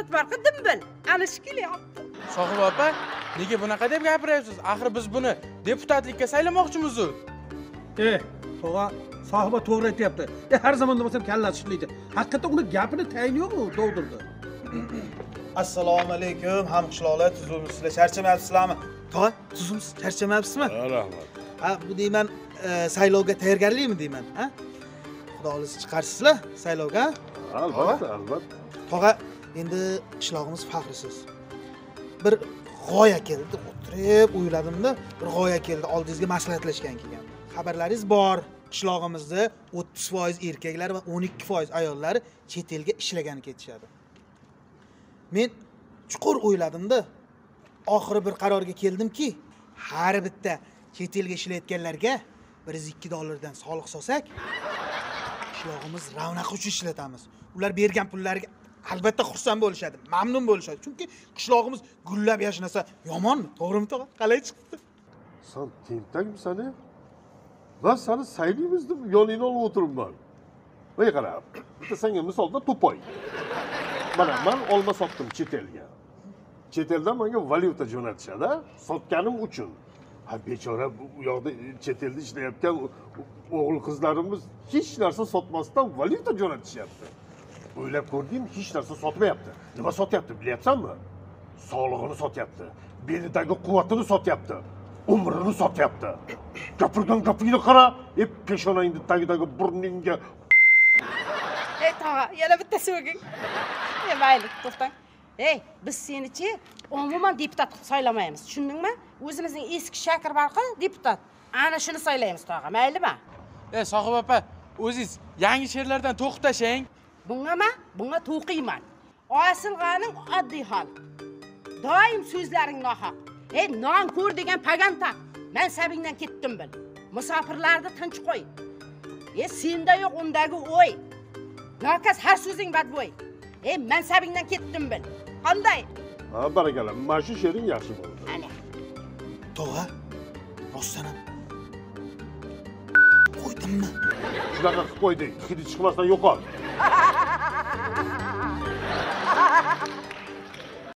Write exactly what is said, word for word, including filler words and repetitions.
bor-ku, dimbil. Ana shu kelyapti. Sohib opa, nega bunaqa deb gapiryapsiz? Axir biz buni deputatlikka saylamoqchimiz-ku. Eh, tog'a, sohiba to'g'ri aytayapti. E, har zaman demasam kallasi ishlaydi. Haqiqatan uni gapini tayini yo'qmi, do'ldirdi. Assalomu alaykum, hamqishloqlar, tuzumsizlar, charchamayapsizlarmi? Tog'a, tuzumsiz, charchamayapsizmi? Rahmat. Ha, bu deyman, saylovga tayyorgarlikmi deyman, ha? Xudo xohlasa chiqarsizlar saylovga. Albatta, albatta. Tog'a, endi qishlog'imiz faxrisiz. Bir g'oya keldi, o'tirib o'yladimda, bir g'oya keldi, oldingizga maslahatlashgan kelgan. Xabarlaringiz bor, qishlog'imizda o'ttiz foiz erkaklar va o'n ikki foiz ayollar chet elga ishlagani ketishadi. Men chuqur o'yladim-da, oxiri bir qarorga keldimki, har bitta chet elga ishlayotganlarga bir yuz ikki dollardan soliq solsak, qishlog'imiz ravnaqi uchun ishlatamiz. Ular bergan pullariga albatta xursand bo'lishadi, mamnun bo'lishadi. Chunki qishlog'imiz gullab yashnasa yomonmi? To'g'rimi tog'a? Qalay chiqdi? Sen tentakmisan-a? Ben seni saylaymiz deb yoningni olib o'tiribman. Voy qara, bitta senga misolda to'poy. Mana men olma sotdim chet elga. Chet eldan menga valyuta jo'natishadi, sotganim uchun. Ha bechora bu yoqda chet elda ishlayotgan o'g'il qizlarimiz hech narsa sotmasdan valyuta jo'natishyapti. O'ylab ko'rding, hech narsa sotmayapti. Nima sotyapti, bilyapsanmi? Sog'lig'ini sotyapti, belidagi quvvatini sotyapti, umrini sotyapti. Gapirgan gapingni qara, e peshonangni tagidagi burningga. Ey tog'a, yana bitta so'ging. Ey mayli, to'xtang. Ey, biz seni-chi umuman deputat qilib saylamaymiz, tushundingmi? O'zimizning eski shakir barqi deputat. Ana shuni saylaymiz tog'a, maylimi? Ey Sohib opa, o'zingiz yangi she'rlardan to'xtashing. Bungama, bunga to'qiyman. Osilg'aning oddiy hol. Doim so'zlaring nohaq. Ey, non ko'r degan paganta. Mansabingdan ketdim bil. Musofirlarni tinch qo'y. Ey, senda yo'q undagi o'y. Nokas har so'zing badbo'y. Ey, mansabingdan ketdim bil. Qanday? Ha, barakallah. Mana shu she'ring yaxshi bo'ldi. Ana. Tog'a, rostdan ham qo'ydimmi? Shunaqa qilib qo'yding, hidi chiqmasdan yo'qol.